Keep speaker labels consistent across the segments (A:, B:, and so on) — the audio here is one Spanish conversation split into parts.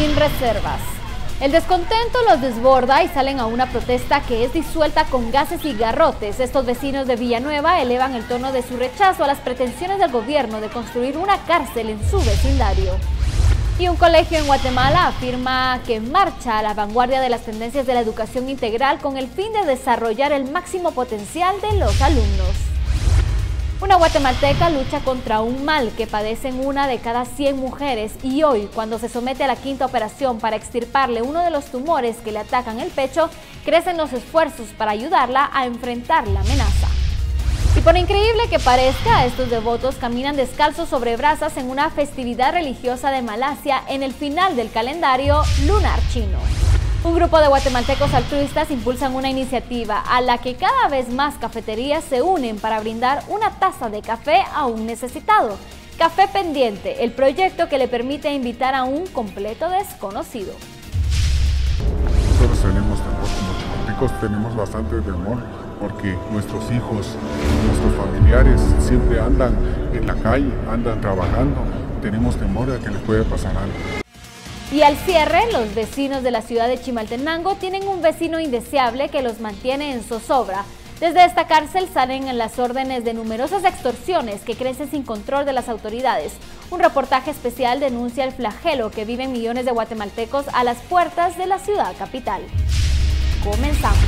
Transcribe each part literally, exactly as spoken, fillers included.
A: sin reservas. El descontento los desborda y salen a una protesta que es disuelta con gases y garrotes. Estos vecinos de Villanueva elevan el tono de su rechazo a las pretensiones del gobierno de construir una cárcel en su vecindario. Y un colegio en Guatemala afirma que marcha a la vanguardia de las tendencias de la educación integral con el fin de desarrollar el máximo potencial de los alumnos. Una guatemalteca lucha contra un mal que padecen una de cada cien mujeres y hoy, cuando se somete a la quinta operación para extirparle uno de los tumores que le atacan el pecho, crecen los esfuerzos para ayudarla a enfrentar la amenaza. Y por increíble que parezca, estos devotos caminan descalzos sobre brasas en una festividad religiosa de Malasia en el final del calendario lunar chino. Un grupo de guatemaltecos altruistas impulsan una iniciativa a la que cada vez más cafeterías se unen para brindar una taza de café a un necesitado. Café Pendiente, el proyecto que le permite invitar a un completo desconocido.
B: Nosotros tenemos temor como chicoticos, tenemos bastante temor porque nuestros hijos, nuestros familiares siempre andan en la calle, andan trabajando. Tenemos temor de que les pueda pasar algo.
A: Y al cierre, los vecinos de la ciudad de Chimaltenango tienen un vecino indeseable que los mantiene en zozobra. Desde esta cárcel salen en las órdenes de numerosas extorsiones que crecen sin control de las autoridades. Un reportaje especial denuncia el flagelo que viven millones de guatemaltecos a las puertas de la ciudad capital. Comenzamos.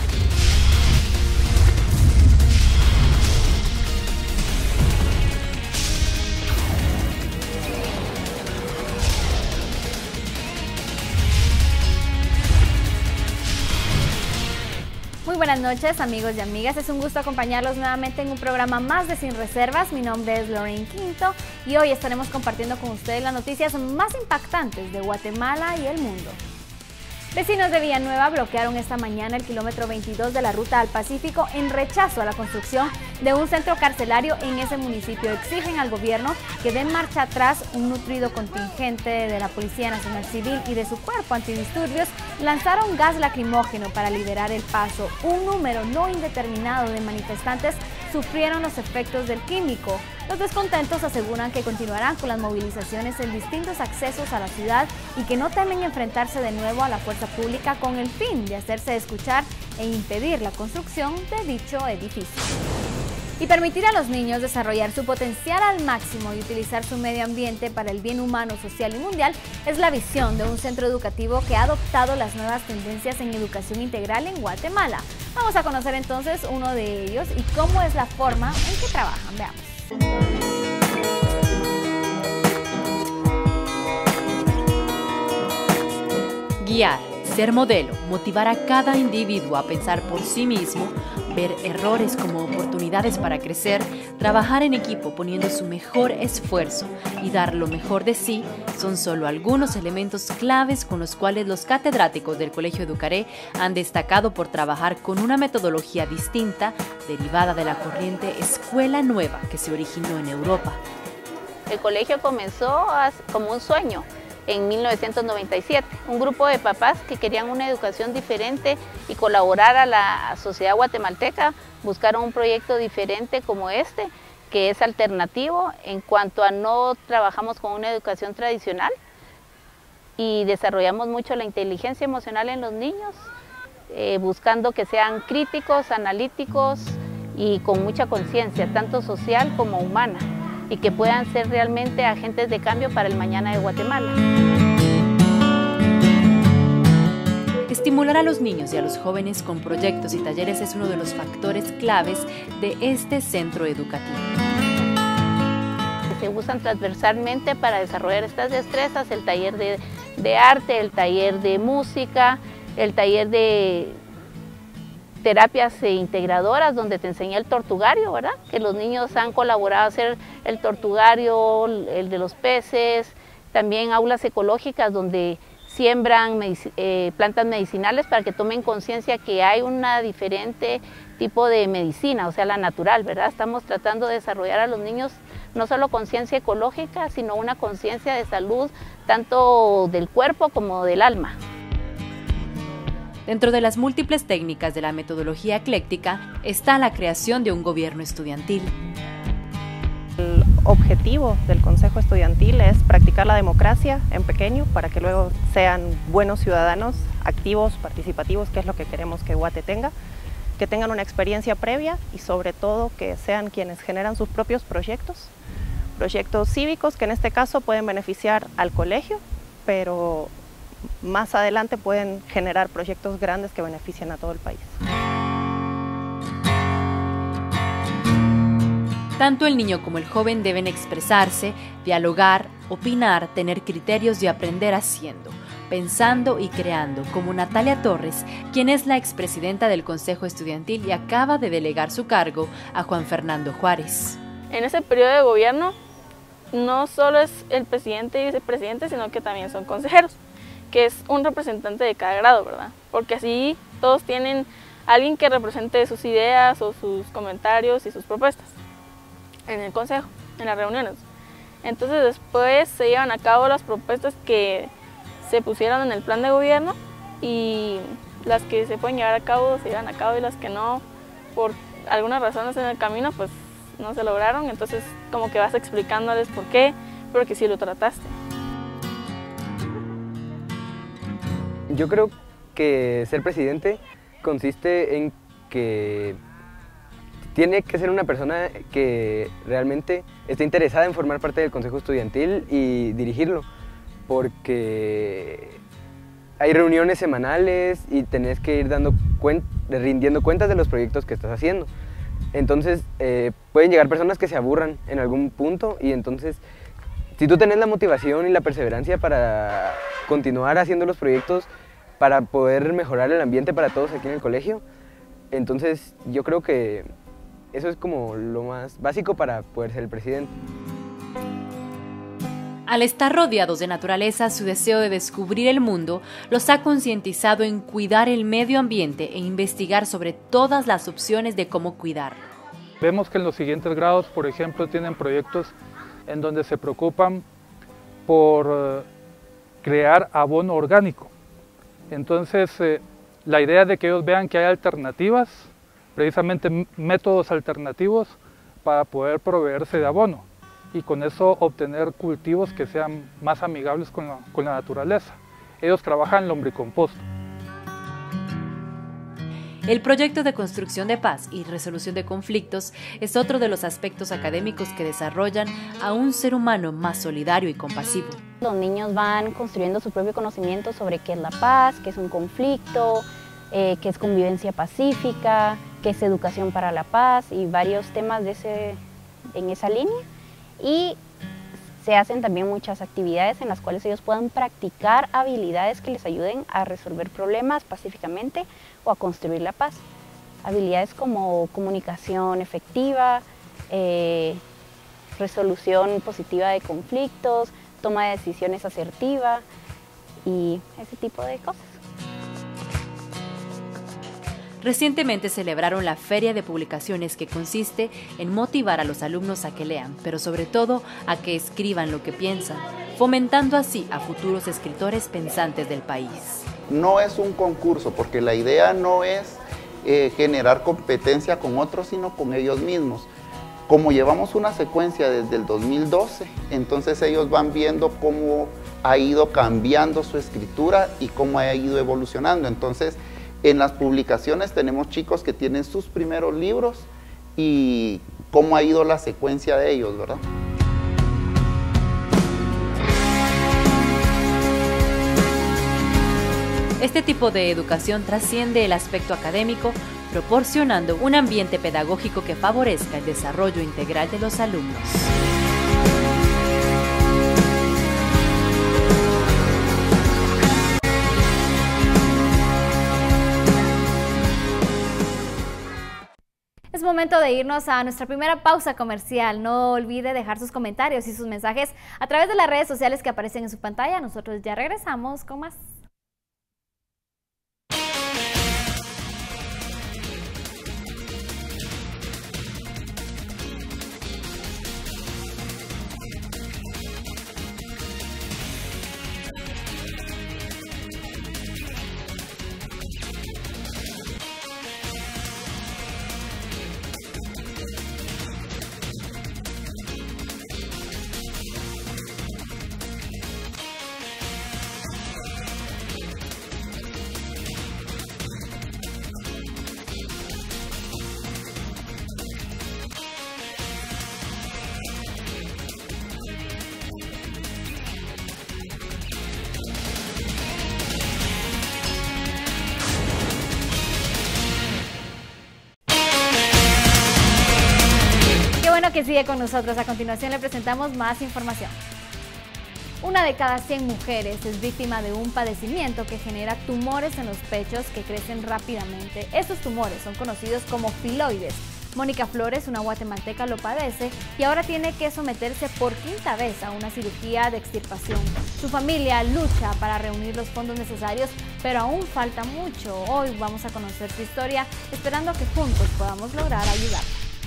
A: Muy buenas noches, amigos y amigas. Es un gusto acompañarlos nuevamente en un programa más de Sin Reservas. Mi nombre es Lorraine Quinto y hoy estaremos compartiendo con ustedes las noticias más impactantes de Guatemala y el mundo. Vecinos de Villanueva bloquearon esta mañana el kilómetro veintidós de la ruta al Pacífico en rechazo a la construcción de un centro carcelario en ese municipio. Exigen al gobierno que dé marcha atrás. Un nutrido contingente de la Policía Nacional Civil y de su cuerpo antidisturbios lanzaron gas lacrimógeno para liberar el paso. Un número no indeterminado de manifestantes sufrieron los efectos del químico. Los descontentos aseguran que continuarán con las movilizaciones en distintos accesos a la ciudad y que no temen enfrentarse de nuevo a la fuerza pública con el fin de hacerse escuchar e impedir la construcción de dicho edificio. Y permitir a los niños desarrollar su potencial al máximo y utilizar su medio ambiente para el bien humano, social y mundial es la visión de un centro educativo que ha adoptado las nuevas tendencias en educación integral en Guatemala. Vamos a conocer entonces uno de ellos y cómo es la forma en que trabajan. Veamos.
C: Guiar, ser modelo, motivar a cada individuo a pensar por sí mismo, ver errores como oportunidades para crecer, trabajar en equipo poniendo su mejor esfuerzo y dar lo mejor de sí son solo algunos elementos claves con los cuales los catedráticos del Colegio Educaré han destacado por trabajar con una metodología distinta derivada de la corriente Escuela Nueva que se originó en Europa.
D: El colegio comenzó como un sueño. En mil novecientos noventa y siete, un grupo de papás que querían una educación diferente y colaborar a la sociedad guatemalteca, buscaron un proyecto diferente como este, que es alternativo en cuanto a no trabajamos con una educación tradicional y desarrollamos mucho la inteligencia emocional en los niños, eh, buscando que sean críticos, analíticos y con mucha conciencia, tanto social como humana, y que puedan ser realmente agentes de cambio para el mañana de Guatemala.
C: Estimular a los niños y a los jóvenes con proyectos y talleres es uno de los factores claves de este centro educativo.
D: Se usan transversalmente para desarrollar estas destrezas, el taller de, de arte, el taller de música, el taller de terapias integradoras donde te enseñé el tortugario, ¿verdad? Que los niños han colaborado a hacer el tortugario, el de los peces, también aulas ecológicas donde siembran medic eh, plantas medicinales para que tomen conciencia que hay una diferente tipo de medicina, o sea, la natural, ¿verdad? Estamos tratando de desarrollar a los niños no solo conciencia ecológica, sino una conciencia de salud, tanto del cuerpo como del alma.
C: Dentro de las múltiples técnicas de la metodología ecléctica está la creación de un gobierno estudiantil.
D: El
E: objetivo del Consejo Estudiantil es practicar la democracia en pequeño para que luego sean buenos ciudadanos, activos, participativos, que es lo que queremos que Guate tenga, que tengan una experiencia previa y sobre todo que sean quienes generan sus propios proyectos, proyectos cívicos que en este caso pueden beneficiar al colegio, pero más adelante pueden generar proyectos grandes que beneficien a todo el país.
C: Tanto el niño como el joven deben expresarse, dialogar, opinar, tener criterios y aprender haciendo, pensando y creando, como Natalia Torres, quien es la expresidenta del Consejo Estudiantil y acaba de delegar su cargo a Juan Fernando Juárez.
F: En ese periodo de gobierno no solo es el presidente y vicepresidente, sino que también son consejeros, que es un representante de cada grado, ¿verdad? Porque así todos tienen alguien que represente sus ideas o sus comentarios y sus propuestas en el consejo, en las reuniones. Entonces después se llevan a cabo las propuestas que se pusieron en el plan de gobierno y las que se pueden llevar a cabo se llevan a cabo y las que no, por algunas razones en el camino, pues no se lograron. Entonces como que vas explicándoles por qué, pero que sí lo trataste.
G: Yo creo que ser presidente consiste en que tiene que ser una persona que realmente esté interesada en formar parte del Consejo Estudiantil y dirigirlo, porque hay reuniones semanales y tenés que ir dando cuen- rindiendo cuentas de los proyectos que estás haciendo. Entonces eh, pueden llegar personas que se aburran en algún punto y entonces si tú tenés la motivación y la perseverancia para continuar haciendo los proyectos para poder mejorar el ambiente para todos aquí en el colegio, entonces yo creo que eso es como lo más básico para poder ser el presidente.
C: Al estar rodeados de naturaleza, su deseo de descubrir el mundo los ha concientizado en cuidar el medio ambiente e investigar sobre todas las opciones de cómo cuidarlo.
H: Vemos que en los siguientes grados, por ejemplo, tienen proyectos en donde se preocupan por uh, crear abono orgánico. Entonces, eh, la idea de que ellos vean que hay alternativas, precisamente métodos alternativos para poder proveerse de abono y con eso obtener cultivos que sean más amigables con la, con la naturaleza. Ellos trabajan lombricomposta.
C: El proyecto de construcción de paz y resolución de conflictos es otro de los aspectos académicos que desarrollan a un ser humano más solidario y compasivo.
I: Los niños van construyendo su propio conocimiento sobre qué es la paz, qué es un conflicto, eh, qué es convivencia pacífica, qué es educación para la paz y varios temas de ese, en esa línea. Y se hacen también muchas actividades en las cuales ellos puedan practicar habilidades que les ayuden a resolver problemas pacíficamente o a construir la paz. Habilidades como comunicación efectiva, eh, resolución positiva de conflictos, toma de decisiones asertiva y ese tipo de cosas.
C: Recientemente celebraron la Feria de Publicaciones, que consiste en motivar a los alumnos a que lean, pero sobre todo a que escriban lo que piensan, fomentando así a futuros escritores pensantes del país.
J: No es un concurso, porque la idea no es eh, generar competencia con otros, sino con ellos mismos. Como llevamos una secuencia desde el dos mil doce, entonces ellos van viendo cómo ha ido cambiando su escritura y cómo ha ido evolucionando. Entonces, en las publicaciones tenemos chicos que tienen sus primeros libros y cómo ha ido la secuencia de ellos, ¿verdad?
C: Este tipo de educación trasciende el aspecto académico, proporcionando un ambiente pedagógico que favorezca el desarrollo integral de los alumnos.
A: Es momento de irnos a nuestra primera pausa comercial. No olvide dejar sus comentarios y sus mensajes a través de las redes sociales que aparecen en su pantalla. Nosotros ya regresamos con más. bueno que sigue con nosotros. A continuación le presentamos más información. Una de cada cien mujeres es víctima de un padecimiento que genera tumores en los pechos que crecen rápidamente. Estos tumores son conocidos como filoides. Mónica Flores, una guatemalteca, lo padece y ahora tiene que someterse por quinta vez a una cirugía de extirpación. Su familia lucha para reunir los fondos necesarios, pero aún falta mucho. Hoy vamos a conocer su historia, esperando que juntos podamos lograr ayudarla.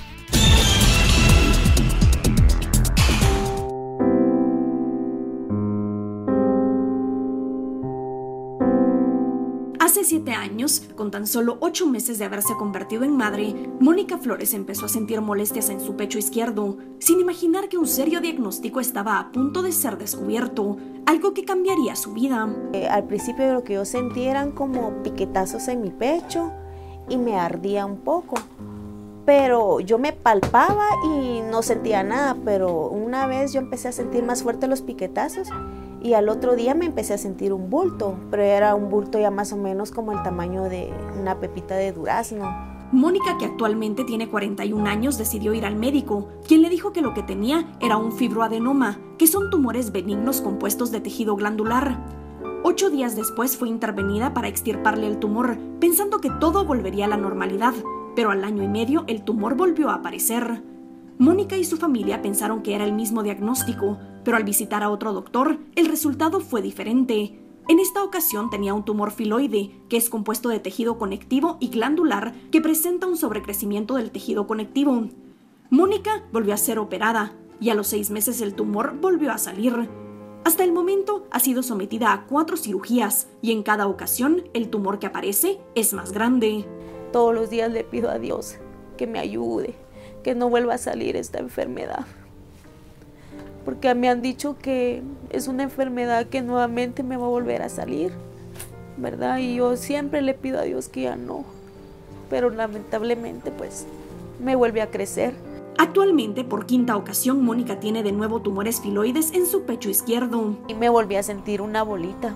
K: Hace siete años, con tan solo ocho meses de haberse convertido en madre, Mónica Flores empezó a sentir molestias en su pecho izquierdo, sin imaginar que un serio diagnóstico estaba a punto de ser descubierto, algo que cambiaría su vida.
L: Eh, al principio lo que yo sentía eran como piquetazos en mi pecho y me ardía un poco, pero yo me palpaba y no sentía nada, pero una vez yo empecé a sentir más fuerte los piquetazos. Y al otro día me empecé a sentir un bulto, pero era un bulto ya más o menos como el tamaño de una pepita de durazno.
K: Mónica, que actualmente tiene cuarenta y un años, decidió ir al médico, quien le dijo que lo que tenía era un fibroadenoma, que son tumores benignos compuestos de tejido glandular. Ocho días después fue intervenida para extirparle el tumor, pensando que todo volvería a la normalidad, pero al año y medio el tumor volvió a aparecer. Mónica y su familia pensaron que era el mismo diagnóstico, pero al visitar a otro doctor, el resultado fue diferente. En esta ocasión tenía un tumor filoide, que es compuesto de tejido conectivo y glandular que presenta un sobrecrecimiento del tejido conectivo. Mónica volvió a ser operada y a los seis meses el tumor volvió a salir. Hasta el momento ha sido sometida a cuatro cirugías y en cada ocasión el tumor que aparece es más grande.
L: Todos los días le pido a Dios que me ayude, que no vuelva a salir esta enfermedad. Porque me han dicho que es una enfermedad que nuevamente me va a volver a salir, ¿verdad? Y yo siempre le pido a Dios que ya no, pero lamentablemente pues me vuelve a crecer.
K: Actualmente, por quinta ocasión, Mónica tiene de nuevo tumores filoides en su pecho izquierdo.
L: Y me volví a sentir una bolita.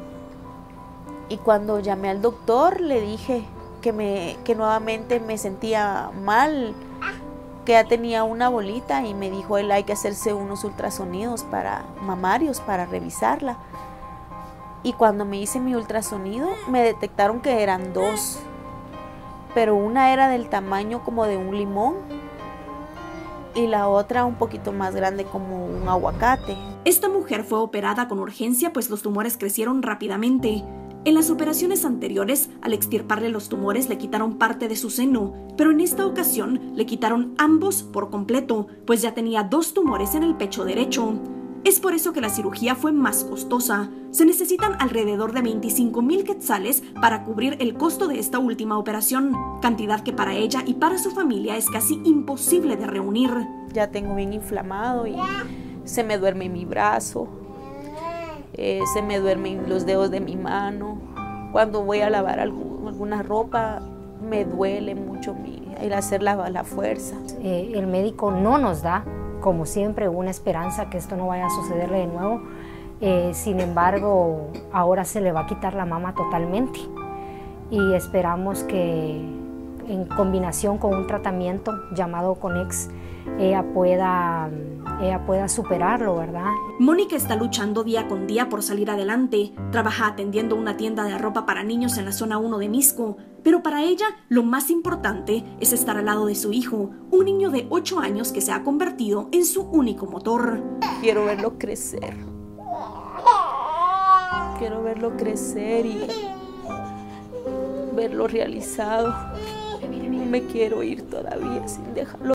L: Y cuando llamé al doctor le dije que, me, que nuevamente me sentía mal, que ya tenía una bolita, y me dijo él hay que hacerse unos ultrasonidos para mamarios para revisarla. Y cuando me hice mi ultrasonido me detectaron que eran dos, pero una era del tamaño como de un limón y la otra un poquito más grande como un aguacate.
K: Esta mujer fue operada con urgencia pues los tumores crecieron rápidamente. En las operaciones anteriores, al extirparle los tumores, le quitaron parte de su seno, pero en esta ocasión le quitaron ambos por completo, pues ya tenía dos tumores en el pecho derecho. Es por eso que la cirugía fue más costosa. Se necesitan alrededor de veinticinco mil quetzales para cubrir el costo de esta última operación, cantidad que para ella y para su familia es casi imposible de reunir.
L: Ya tengo bien inflamado y se me duerme mi brazo. Eh, se me duermen los dedos de mi mano. Cuando voy a lavar algún, alguna ropa, me duele mucho mi, el hacer la, la fuerza.
M: Eh, el médico no nos da, como siempre, una esperanza que esto no vaya a sucederle de nuevo. Eh, sin embargo, ahora se le va a quitar la mama totalmente y esperamos que en combinación con un tratamiento llamado Conex, ella pueda, ella pueda superarlo, ¿verdad?
K: Mónica está luchando día con día por salir adelante. Trabaja atendiendo una tienda de ropa para niños en la zona uno de Misco. Pero para ella, lo más importante es estar al lado de su hijo, un niño de ocho años que se ha convertido en su único motor.
L: Quiero verlo crecer. Quiero verlo crecer y verlo realizado. No me quiero ir todavía sin dejarlo.